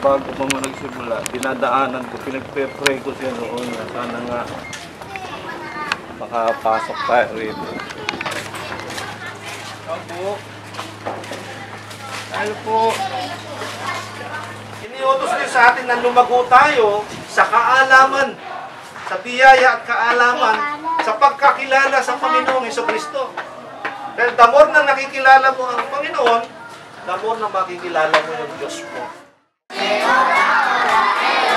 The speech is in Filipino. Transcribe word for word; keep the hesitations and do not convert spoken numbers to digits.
bago pa mo nagsimula, dinadaanan ko, pinagpe-pray ko siya noon na sana nga makapasok tayo rito. Hello po. Hello po. Iniutos niyo sa atin na lumago tayo sa kaalaman, sa biyaya at kaalaman, sa pagkakilala sa Panginoong Hesukristo. Dahil the more na nakikilala mo ang Panginoon, the more na makikilala mo yung Diyos mo.